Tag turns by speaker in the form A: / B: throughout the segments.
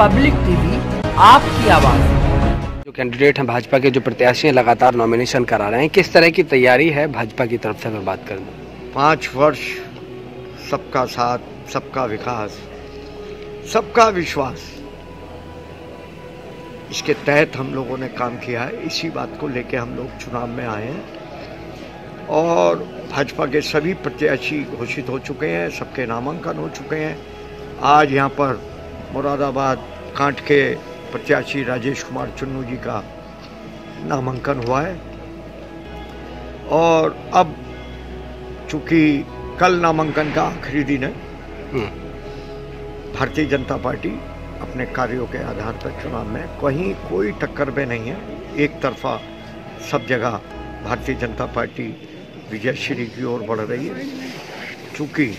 A: Public TV आपकी आवाज़।
B: जो कैंडिडेट हैं भाजपा के, जो प्रत्याशी हैं, लगातार नॉमिनेशन करा रहे हैं, किस तरह की तैयारी है भाजपा की तरफ से अगर बात करें?
C: 5 वर्ष सबका साथ, सबका विकास, सबका विश्वास, इसके तहत हम लोगों ने काम किया है। इसी बात को लेकर हम लोग चुनाव में आए हैं और भाजपा के सभी प्रत्याशी घोषित हो चुके हैं, सबके नामांकन हो चुके हैं। आज यहाँ पर मुरादाबाद कांट के प्रत्याशी राजेश कुमार चुन्नू जी का नामांकन हुआ है और अब चूंकि कल नामांकन का आखिरी दिन है, भारतीय जनता पार्टी अपने कार्यों के आधार पर चुनाव में कहीं कोई टक्कर में नहीं है। एक तरफा सब जगह भारतीय जनता पार्टी विजयश्री की ओर बढ़ रही है। चूंकि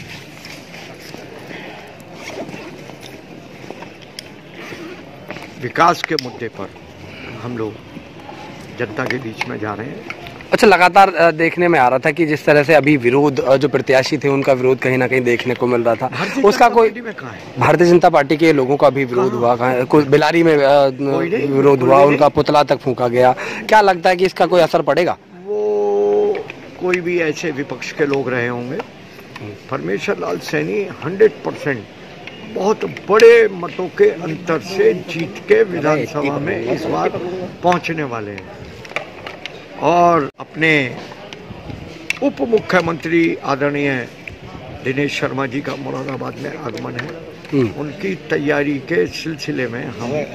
C: विकास के मुद्दे पर हम लोग जनता के बीच में जा रहे हैं।
B: अच्छा, लगातार देखने में आ रहा था कि जिस तरह से अभी विरोध, जो प्रत्याशी थे उनका विरोध कहीं ना कहीं देखने को मिल रहा था, उसका कोई भारतीय जनता पार्टी के लोगों का भी विरोध हुआ, कुछ बिलारी में विरोध हुआ, उनका पुतला तक फूंका गया। क्या लगता है कि इसका कोई असर पड़ेगा?
C: वो कोई भी ऐसे विपक्ष के लोग रहे होंगे। परमेश्वर लाल सैनी 100% बहुत बड़े मतों के अंतर से जीत के विधानसभा में इस बार पहुंचने वाले हैं और अपने उप मुख्यमंत्री आदरणीय दिनेश शर्मा जी का मुरादाबाद में आगमन है। उनकी तैयारी के सिलसिले में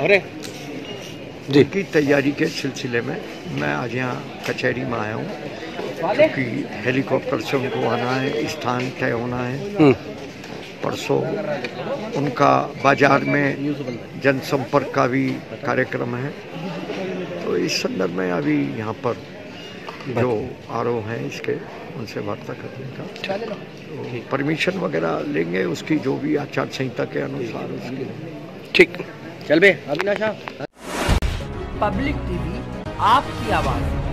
C: मैं आज यहाँ कचहरी में आया हूँ क्योंकि हेलीकॉप्टर से उनको आना है, स्थान तय होना है। परसों उनका बाजार में जनसंपर्क का भी कार्यक्रम है, तो इस संदर्भ में अभी यहाँ पर जो आरोप हैं इसके उनसे वार्ता करने का, तो परमिशन वगैरह लेंगे उसकी, जो भी आचार संहिता के अनुसार उसकी।
B: ठीक, चल बे अविनाश।
A: पब्लिक टीवी आपकी आवाज़।